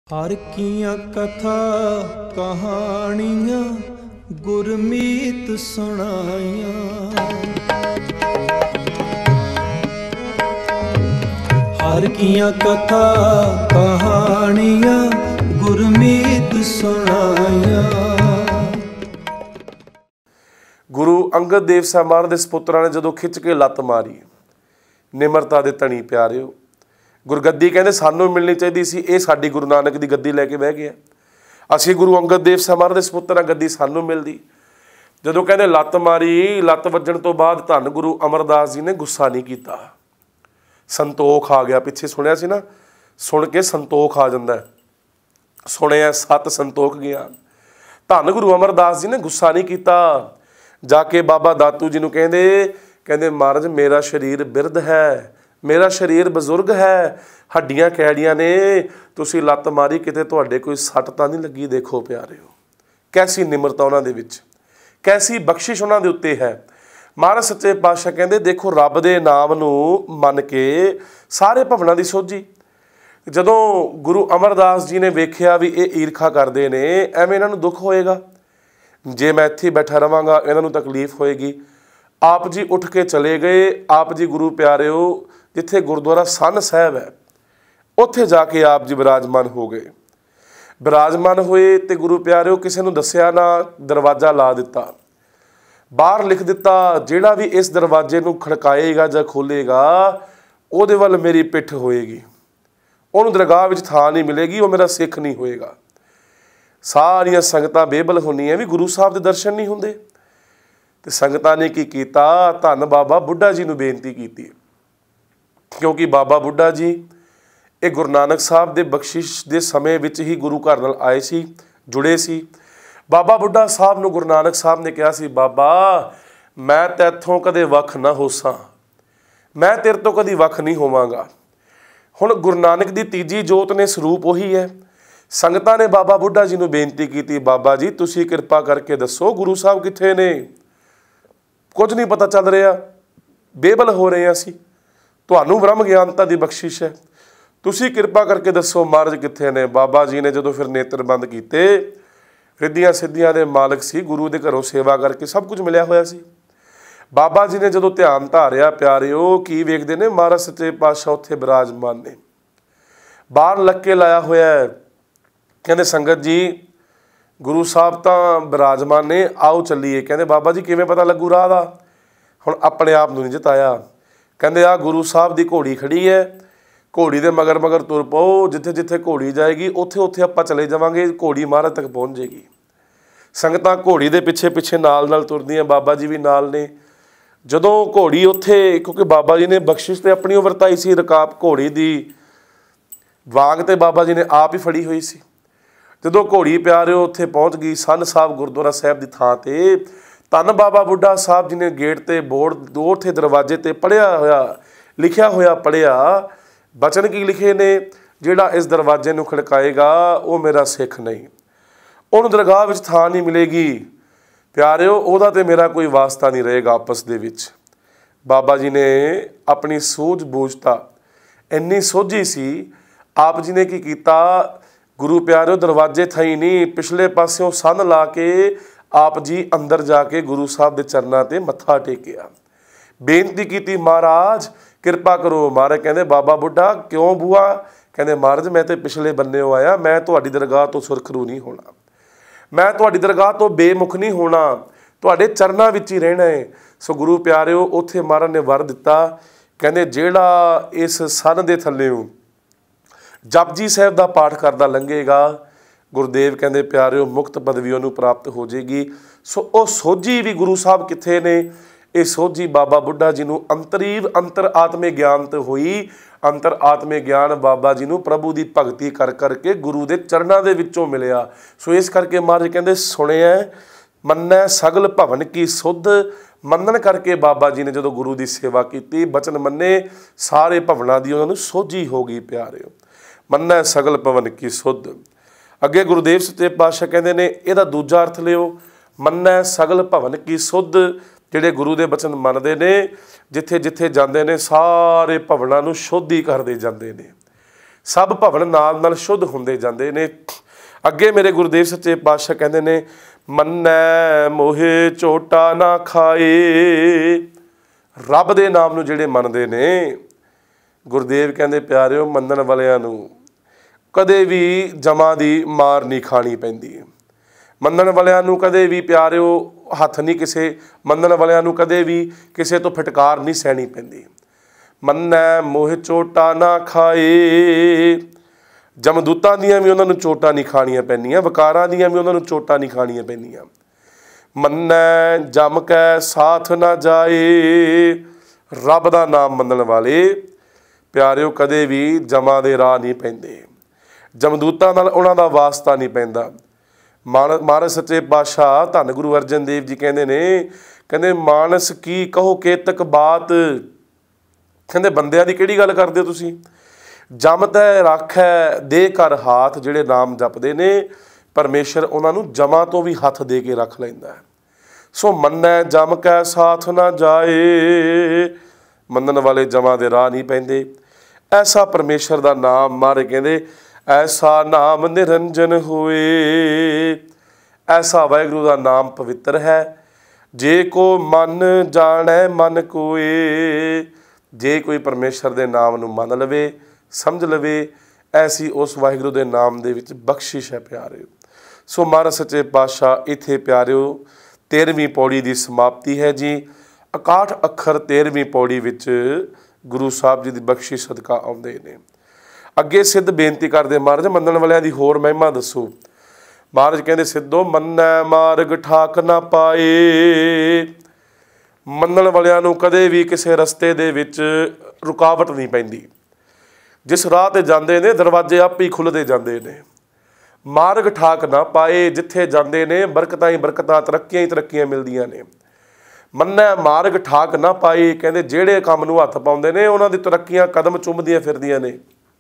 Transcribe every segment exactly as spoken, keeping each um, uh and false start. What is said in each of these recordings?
हर कियां कथा कहानियां गुरमीत सुनाइयां। हर कियां कथा कहानियां गुरमीत सुनाइयां। गुरु अंगद देव साहब महाराज दे सपुत्रा ने जदों खिंच के लत्त मारी, निमरता दे धनी प्यारिओ, गुरगद्दी कहते सानू मिलनी चाहिए सी, ये साडी गुरु नानक की गद्दी लैके बह गया। असी गुरु अंगद देव साहब महाराज दे सपुत्तर गद्दी सानू मिलती। जदों कहते लत्त मारी, लत्त वजन तो बाद धन गुरु अमरदास जी ने गुस्सा नहीं किया, संतोख आ गया। पिछे सुनिया सी ना, सुन के संतोख आ जाता है, सुनिया सत संतोख ज्ञान। धन गुरु अमरदास जी ने गुस्सा नहीं किया। जाके बाबा दातू जी नूं कहंदे कहंदे महाराज मेरा शरीर बिरध है, मेरा शरीर बजुर्ग है, हड्डियां कैड़ियां ने, तुसी लत्त मारी किते तुहाडे कोई सट तां नहीं लगी। देखो प्यारिओ कैसी निमरता उन्हां दे विच, कैसी बख्शिश उन्हां दे उत्ते है। महाराज सच्चे पातशाह कहंदे देखो रब दे नाम नूं मन के सारे भवनां दी सोझी। जदों गुरु अमरदास जी ने वेख्या भी ये ईरखा करदे ने, एवें इन्हां नूं दुख होएगा, जे मैं इत्थे बैठा रवांगा इन्हां नूं तकलीफ होएगी। आप जी उठ के चले गए। आप जी गुरु प्यारिओ जिथे गुरुद्वारा सन साहब है उत्थे जाके आप जी विराजमान हो गए। विराजमान होए तो गुरु प्यारिओ किसी नूं दस्सिया ना, दरवाजा ला दिता, बाहर लिख दिता जिहड़ा भी इस दरवाजे नूं खड़काएगा जां खोलेगा उहदे वल मेरी पिठ होएगी, उहनूं दरगाह विच थां नहीं मिलेगी, वो मेरा सिख नहीं होएगा। सारियां संगतां बेबल होंदियां भी गुरु साहब दे दर्शन नहीं हुंदे। ते संगतां ने की कीता, धन बाबा बुढ़ा जी नूं बेनती कीती, क्योंकि बाबा बुढ़ा जी ये गुरु नानक साहब दे बख्शिश दे समय विच ही गुरु घर नाल आए सी, जुड़े सी। बाबा बुढ़ा साहब नूं गुरु नानक साहब ने कहा सी, बाबा मैं तैथों कदे वख ना होसां, मैं तेरे तो कदी वख नहीं होवांगा। हुण गुरु नानक दी तीजी जोत ने स्वरूप उही है। संगतां ने बाबा बुढ़ा जी नूं बेनती कीती, बाबा जी तुसीं किरपा करके दसो गुरु साहब कित्थे ने, कुछ नहीं पता चल रहा, बेबल हो रहे हैं असीं, तुहानूं ब्रह्म ज्ञानता दी बख्शिश है, तुसीं किरपा करके दसो महाराज कित्थे ने। बाबा जी ने जदों फिर नेत्र बंद कीते, रिद्धियां सिद्धियां दे मालक सी, गुरु दे घरों सेवा करके सब कुछ मिलिया होया सी। बाबा जी ने जदों ध्यान धारिया प्यारिओ की वेखदे ने, महाराज सच्चे पातशाह उत्थे विराजमान ने, बाहर लक्के लाया होया है। कहंदे संगत जी गुरु साहब तां विराजमान ने, आओ चलीए। कहंदे बाबा जी किवें पता लगू राह दा, हुण अपने आप नूं नहीं जताया। कहंदे आ गुरु साहब दी घोड़ी खड़ी है, घोड़ी दे मगर मगर तुर पाओ, जिथे जिथे घोड़ी जाएगी उत्थे उत्थे आपां चले जावांगे, घोड़ी महाराज तक पहुँच जाएगी। संगतां घोड़ी दे पिछे पिछे नाल नाल तुरदियां, बाबा जी भी नाल ने। जदों घोड़ी उत्थे, क्योंकि बाबा जी ने बख्शिश ते अपनी वरताई सी, रकाब घोड़ी दी वांग ते बाबा जी ने आप ही फड़ी हुई सी। जदों घोड़ी प्यारिओ उत्थे पहुँच गई सन साहब गुरुद्वारा साहब की थां ते, धन बाबा बुढ़ा साहब जी ने गेट ते बोर्ड दो उत्थे दरवाजे ते पढ़िया होया, लिखिया होया पढ़िया, बचन की लिखे ने, जिहड़ा इस दरवाजे नूं खड़काएगा वो मेरा सिख नहीं, उहनूं दरगाह विच थां नहीं मिलेगी। प्यारिओ ओहदा ते मेरा कोई वास्ता नहीं रहेगा आपस दे विच। बाबा जी ने अपनी सूझ बूझता इन्नी सोझी सी, आप जी ने की कीता, गुरु प्यारिओ दरवाजे थई नहीं, पिछले पासियों सन ला के आप जी अंदर जाके गुरु साहब के चरणों ते मत्था टेकिया, बेनती की, महाराज किरपा करो। महाराज कहंदे बाबा बुढ़ा क्यों बूआ? कहंदे महाराज मैं तो पिछले बन्ने आया, मैं तुहाडी दरगाह तो सुरखरू नहीं होना, मैं तुहाडी दरगाह तो बेमुख नहीं होना, तुहाडे चरणों विच ही रहना है। सो गुरु प्यारिओ उत्थे महाराज ने वर दिता, कहंदे जिहड़ा इस सन दे थल्लेओं जपजी साहब का पाठ करदा लंघेगा, गुरुदेव कहंदे प्यारिओ मुक्त पदवी उहनूं प्राप्त हो जाएगी। सो वो सोझी भी गुरु साहब कित्थे ने, ये सोझी बाबा बुढ़ा जी नूं अंतरीव अंतर आत्मे ज्ञान तो हुई। अंतर आत्मे ज्ञान बाबा जी नूं प्रभु की भगती कर करके गुरु के चरणों के विचों मिलिया। सो इस करके महाराज कहंदे सुणिया मन्नै सगल भवन की सुध, मनन करके बाबा जी ने जो गुरु की सेवा की, बचन मन्ने सारे भवनां दी उन्हां नूं सोझी हो गई। प्यारिओ मन्नै सगल भवन की सुध। अगे गुरुदेव सच्चे पातशाह कहंदे ने इहदा दूजा अर्थ लिओ, मन्नै सगल भवन की सुध। जिहड़े गुरु दे बचन मनदे ने, जिथे जिथे जांदे ने सारे भवनां नूं शुद्ध ही करदे जांदे ने। सब भवन नाल नाल शुद्ध हुंदे जांदे ने। अगे मेरे गुरुदेव सच्चे पातशाह कहंदे ने, मन्नै मोहे झोटा ना खाए। रब दे नाम नूं जिहड़े मनदे ने, गुरुदेव कहंदे प्यारिओ मनण वालिआं नूं कदे भी जमा दी मार नहीं खानी पैंदी। मनण वालिआं नूं कदे भी प्यारिओ हथ नहीं किसे, मनण वालिआं नूं कदे भी किसे तो फटकार नहीं सहनी पैंदी। मन्नै मोह चोटा ना खाए। जमदूतां दियां भी उन्हां नूं चोटां नहीं खाणियां पैंदियां, वकारां दियां भी उन्हां नूं चोटां नहीं खाणियां पैंदियां। मन्नै जम कै साथ ना जाए। रब दा नाम मनण वाले प्यारिओ कदे भी जमा दे राह नहीं पैंदे, जमदूतां नाल उन्हां दा वास्ता नहीं पैंदा। महाराज सच्चे पातशाह धन गुरु अर्जन देव जी कहंदे ने, कहंदे मानस की कहो केतक बात। कहंदे बंदियां दी किहड़ी गल करदे हो तुसीं? जम तै राखै दे कर हाथ। जिहड़े नाम जपदे ने परमेश्वर उन्हां नूं जमा तो भी हथ दे के रख लैंदा है। सो मन्नै जम कै साथ ना जाए। मनण वाले जमा दे राह नहीं पैंदे। ऐसा परमेश्वर दा नाम मारे कहंदे, ऐसा नाम निरंजन होए। ऐसा वाहिगुरू दा नाम पवित्र है। जे को मन जाणै मन कोए। जे कोई परमेश्वर दे नाम नूं मन लवे, समझ लवे, ऐसी उस वाहिगुरू दे नाम दे विच बख्शिश है प्यारिओ। सो महाराज सच्चे पातशाह इत्थे प्यारिओ तेरहवीं पौड़ी की समाप्ति है जी। इकाहठ अखर तेरहवीं पौड़ी विच गुरु साहब जी की बख्शिश सदका आउंदे ने। अगे सिद्ध बेनती करते, महाराज मनण वालिआं दी होर महिमा दसो। महाराज कहंदे, सिद्धो मन्नै मार्ग ठाक ना पाए। मनण वालिआं नूं कदे भी किसी रस्ते दे विच रुकावट नहीं पैंदी। जिस राह ते जांदे ने दरवाजे आपे ही खुलदे जांदे ने। मार्ग ठाक ना पाए, जिथे जांदे ने बरकतां ही बरकतां, तरक्कियां ही तरक्कियां मिलदियां ने। मन्नै मार्ग ठाक ना पाए, कहंदे जिहड़े काम नूं हत्थ पाउंदे ने उन्हां दी तरक्कियां कदम चुंमदियां फिरदियां ने।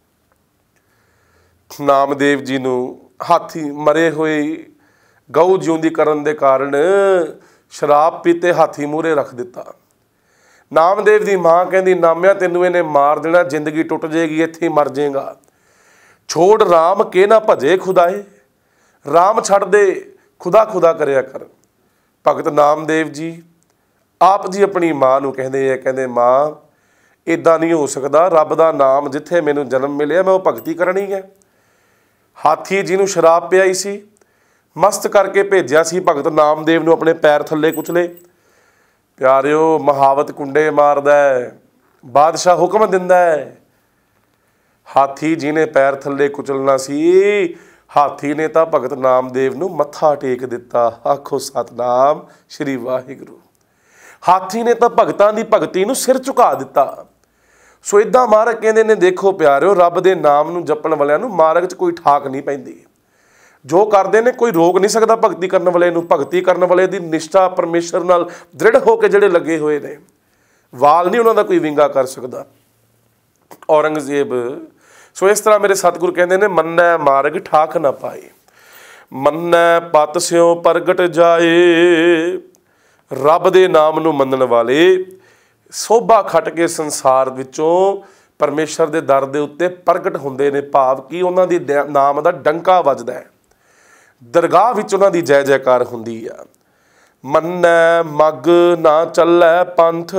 नामदेव जी नूं हाथी मरे होए गऊ जिउंदी करन दे कारण शराब पीते हाथी मूहरे रख दिता। नामदेव दी मां कहंदी, नामिया तैनूं इहने मार देना, जिंदगी टुट जाएगी, इत्थे ही मर जाएगा। छोड़ राम के ना भजे खुदाए। राम छड़ दे, खुदा खुदा करया कर। भगत नामदेव जी आप जी अपनी मां नूं कहंदे है, कहंदे मां इदां नहीं हो सकदा, रब दा नाम जिथे मैनूं जन्म मिलिआ मैं वो भगती करनी है। हाथी जिन्हों शराब पियाई सी, मस्त करके भेजिया सी, भगत नामदेव नूं अपने पैर थल्ले कुचले। प्यारिओ महावत कुंडे मारदा है, बादशाह हुक्म दिंदा है। हाथी जिन्हें पैर थल्ले कुचलना सी, हाथी ने तो भगत नामदेव नूं मत्था टेक दिता। आखो सतनाम श्री वाहिगुरू। हाथी ने तो भगतां दी भगती नूं सिर झुका दिता। सो इदां महाराज कहंदे ने, देखो प्यारिओ रब दे नाम नूं जपण वालिआं नूं मार्ग च कोई ठाक नहीं पैंदी। जो करते ने कोई रोक नहीं सकता भगती करने वाले नूं। भगती करने वाले दी निष्ठा परमेश्वर नाल दृढ़ होकर जिहड़े लगे हुए ने, वाल नहीं उन्हां दा कोई विंगा कर सकता। औरंगजेब सो इस तरह मेरे सतगुरु कहंदे ने, मन्नै मार्ग ठाक ना पाए। मन्नै पत स्यों प्रगट जाए। रब दे नाम नूं मनण वाले सोभा खट के संसार विचों परमेश्वर दे दर दे उत्ते प्रगट हुंदे ने। भाव कि उन्हां दी नाम दा डंका वजदा है, दरगाह विच उन्हां दी जय जयकार हुंदी आ। मन्नै मग ना चलै पंथ।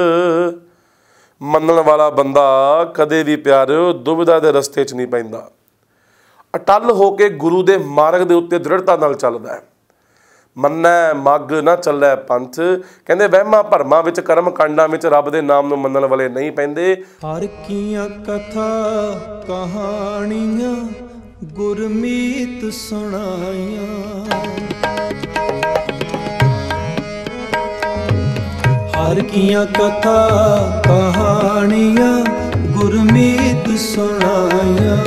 मनण वाला बंदा कदे भी प्यारिओ दुविधा दे रस्ते च नहीं पैंदा। अटल होके गुरु दे मार्ग दे उत्ते दृढ़ता नाल चलदा है। मन्नै मग ना चलै पंथ। कहंदे वहमां भरमां विच कर्म कांडां विच रब दे नाम नूं मनण वाले नहीं पैंदे। हर कीआं कथा कहानियां गुरमीत सुनाइयां। हर कीआं कथा कहानियां गुरमीत सुनाइयां।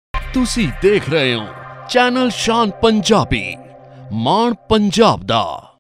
तुसी देख रहे हो चैनल शान पंजाबी, माण पंजाब दा।